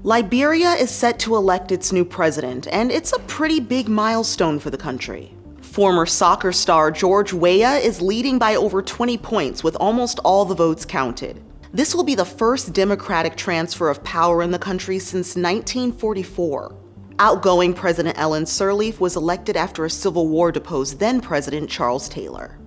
Liberia is set to elect its new president, and it's a pretty big milestone for the country. Former soccer star George Weah is leading by over 20 points with almost all the votes counted. This will be the first democratic transfer of power in the country since 1944. Outgoing President Ellen Sirleaf was elected after a civil war deposed then-President Charles Taylor.